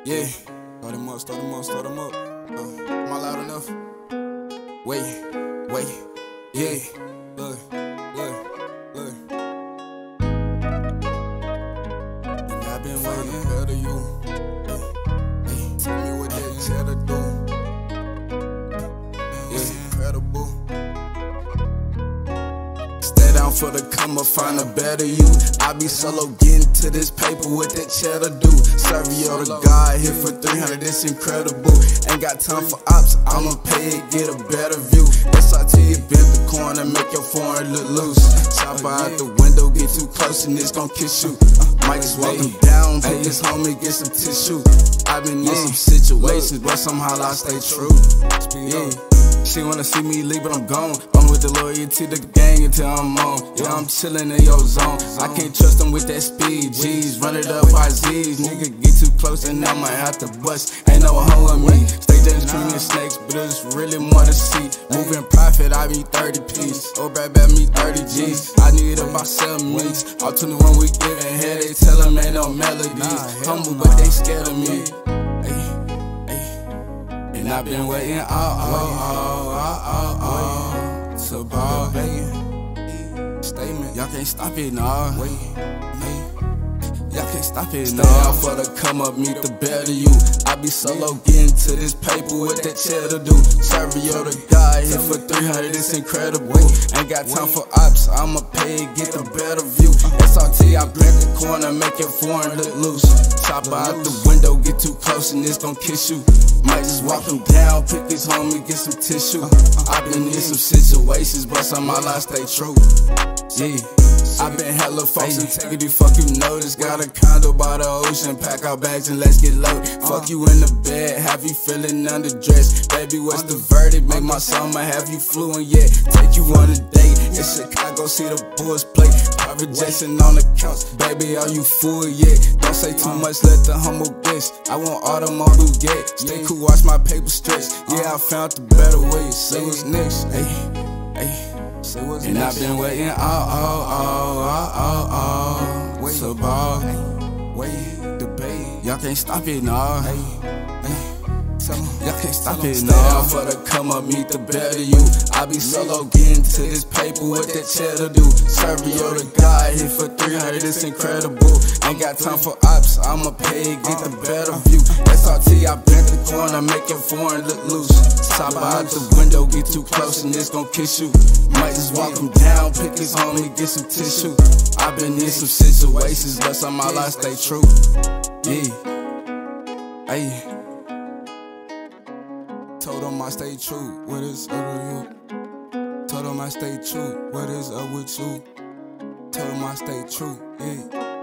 Yeah, start him up, start him up, start him up. Am I loud enough? Wait, yeah. Look. And I've been waiting better you. Hey, tell me what that cheddar do. It's incredible. Stay down for the come up, find a better you. I be solo getting to this paper with that cheddar do. Sergio the God here for 300, it's incredible. Ain't got time for ops, I'ma pay it, get a better view. SRT, bent the corner, make your foreign look loose. Chopper out the window, get too close and it's gon' kiss you. Might just walk him down, take his homie, get some tissue. I been in some situations, but somehow I stay true. Yeah. She wanna see me leave, but I'm gone. I'm with the loyalty to the gang until I'm on. Yeah, I'm chillin' in your zone. I can't trust them with that speed. G's, run it up by Z's. Nigga get too close and I might have to bust. Ain't no hoe with me. Stay just dreaming snakes, but it's really more to see. Moving profit, I be 30 piece. Oh, bad me 30 G's. I need about 7 minutes. All 21 we giving head, they tell them ain't no melodies. Humble, but they scared of me. And I've been waiting to ball begging. Statement, y'all can't stop it, nah. Y'all can't stop it, nah. Stay out for the come up, meet the better you. I be solo getting to this paper with that cheddar do. Sergio the guy here for 300, it's incredible. Ain't got time for ops, I'ma pay it, get the better view. SRT, I bent the corner, make your foreign look loose. Chopper out the window, get too close and it's gon' kiss you. Might just walk him down, pick his homie, get some tissue. I been in some situations, but somehow I stay true. Yeah. I been hella folks integrity, fuck you notice. Got a condo by the ocean, pack our bags and let's get loaded. Fuck you in the bed, have you feeling underdressed. Baby, what's the verdict? Make my summer, have you fluent yet? Take you on a date, in Chicago, see the Bulls play. Private Jason on the couch, baby, are you full yet? Don't say too much, let the humble guess. I want all them all who get. Stay cool, watch my paper stretch. Yeah, I found the better way. Say what's next, and I've been waiting to ball. Y'all can't stop it, nah. Y'all can't stop it, nah. Stay out for the come up, meet the better you. I be solo getting to this paper with that cheddar do. Sergio the guy here for 300, it's incredible. Ain't got time for ops, I'ma pay it, get the better view. SRT, I bent the corner, make your foreign look loose. Chopper out the window, get too close and it's gon' kiss you. Might just walk him down, pick his homie, get some tissue. I been in some situations, but somehow I stay true. Yeah, ayy. Told them I stay true, what is up with you? Told them I stay true, what is up with you? Told them I stay true, yeah.